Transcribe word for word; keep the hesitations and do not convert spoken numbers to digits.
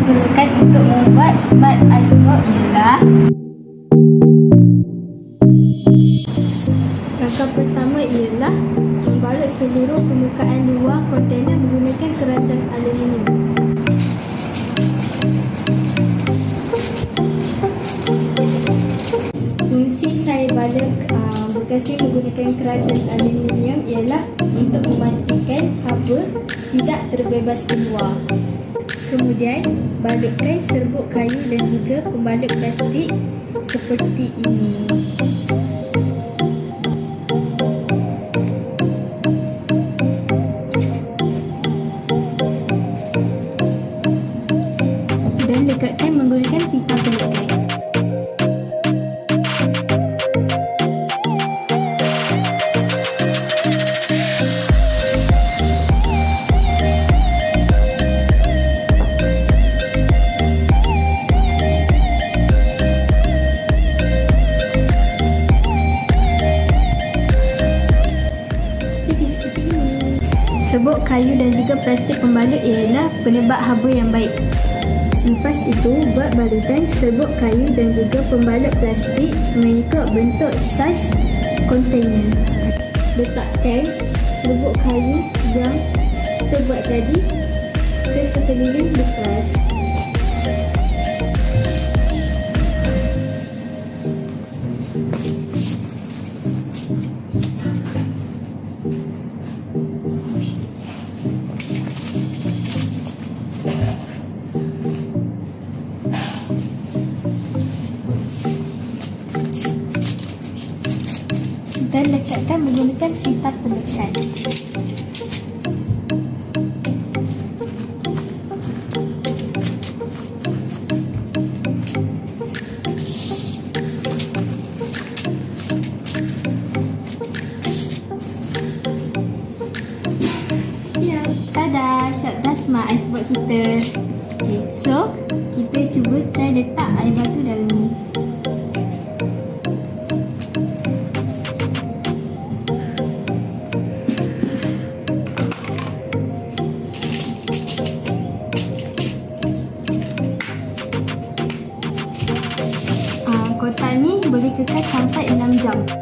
perlukan untuk membuat smart icebox ialah langkah pertama ialah membalut seluruh permukaan luar kontainer menggunakan keranjang aluminium. Fungsi saya balut uh, berkasi menggunakan keranjang aluminium ialah untuk memastikan haba tidak terbebas keluar. Kemudian, balutkan serbuk kayu dan juga pembalut plastik seperti ini. Dan lekatkan menggunakan pita pelekat. Serbuk kayu dan juga plastik pembalut ialah penebak haba yang baik. Selepas itu, buat balutan serbuk kayu dan juga pembalut plastik mengikut bentuk saiz kontainer. Letakkan serbuk kayu yang kita buat tadi ke sekeliling bekas. Dan lekatkan menggunakan pita pelekat. Ya, tada, siap dah smart icebox kita. Okay, so kita cuba try letak air batu dalam ni. Kotak ni boleh kekal sampai enam jam.